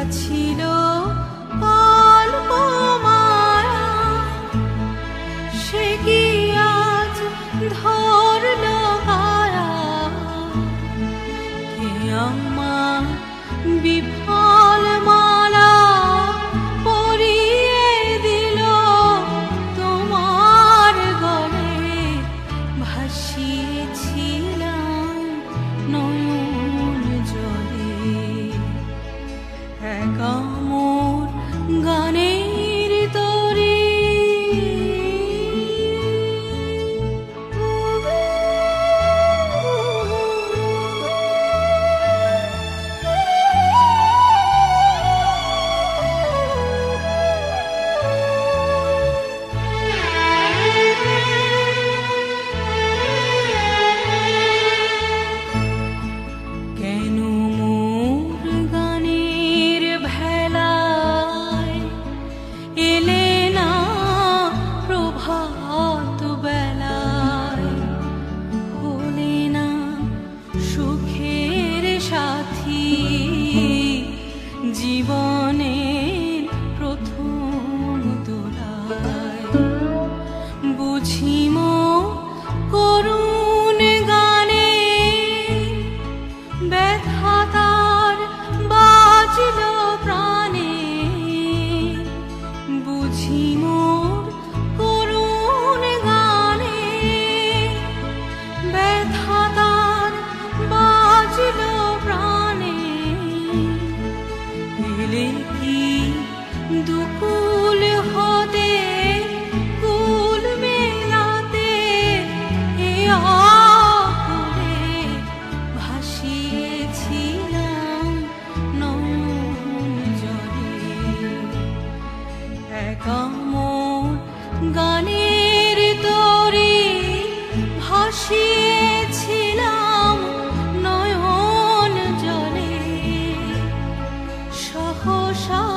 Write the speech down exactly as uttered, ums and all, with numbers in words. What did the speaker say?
ছিল অল্প মায়া, সে কি আজ ধরল কায়া? কে আমার বিফল মালা পরিয়ে দিল তোমার গলে? ভাসিয়েছিলাম নয়ন জলে, একা মোর গানের তরী। কেন মোর গানের ভেলায় এলে না প্রভাত বেলায়? হলে না সুখের সাথী জীবনের প্রথম দোলায়? বুঝিম করুণ গানে ব্যথা তার বাজল প্রাণে। বুঝি মোর করুণ গানে ব্যথা তার বাজল প্রাণে। এলে কি দুকুল হতে কুল মেলাতে, এ আকুলে ভাসিয়েছিলাম নয়ন জলে, একা মোর গানের তরী। ভাসিয়েছিলাম নয়ন জলে, সহসা